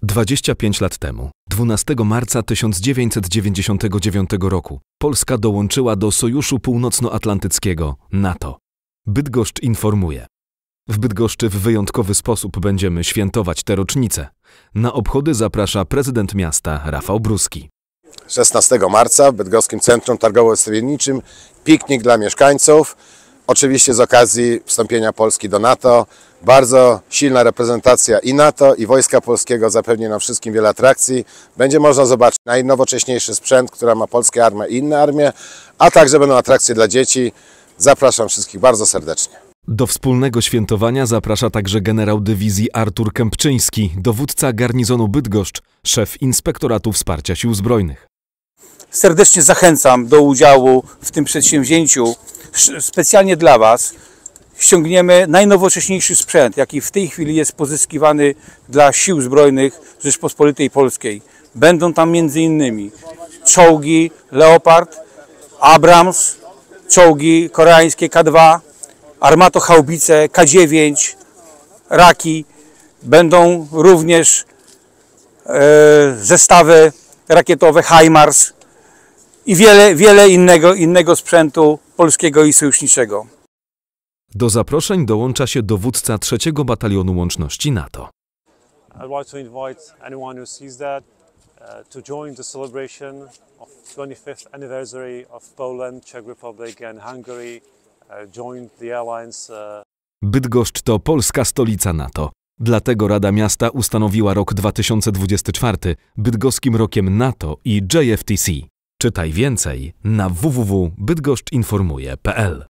25 lat temu, 12 marca 1999 roku, Polska dołączyła do Sojuszu Północnoatlantyckiego NATO. Bydgoszcz informuje. W Bydgoszczy w wyjątkowy sposób będziemy świętować tę rocznicę. Na obchody zaprasza prezydent miasta Rafał Bruski. 16 marca w Bydgoskim Centrum Targowo-Wystawienniczym piknik dla mieszkańców. Oczywiście z okazji wstąpienia Polski do NATO. Bardzo silna reprezentacja i NATO, i Wojska Polskiego zapewni nam wszystkim wiele atrakcji. Będzie można zobaczyć najnowocześniejszy sprzęt, który ma polskie armie i inne armie, a także będą atrakcje dla dzieci. Zapraszam wszystkich bardzo serdecznie. Do wspólnego świętowania zaprasza także generał dywizji Artur Kępczyński, dowódca garnizonu Bydgoszcz, szef Inspektoratu Wsparcia Sił Zbrojnych. Serdecznie zachęcam do udziału w tym przedsięwzięciu. Specjalnie dla Was ściągniemy najnowocześniejszy sprzęt, jaki w tej chwili jest pozyskiwany dla Sił Zbrojnych Rzeczpospolitej Polskiej. Będą tam m.in. czołgi Leopard, Abrams, czołgi koreańskie K2, armatochaubice K9, Raki. Będą również zestawy rakietowe HIMARS i wiele innego sprzętu polskiego i sojuszniczego. Do zaproszeń dołącza się dowódca 3. Batalionu Łączności NATO. I'd like to invite anyone who sees that to join the celebration of 25th anniversary of Poland, Czech Republic and Hungary. Join the alliance. Bydgoszcz to polska stolica NATO. Dlatego Rada Miasta ustanowiła rok 2024 Bydgoskim Rokiem NATO i JFTC. Czytaj więcej na www.bydgoszczynformuje.pl.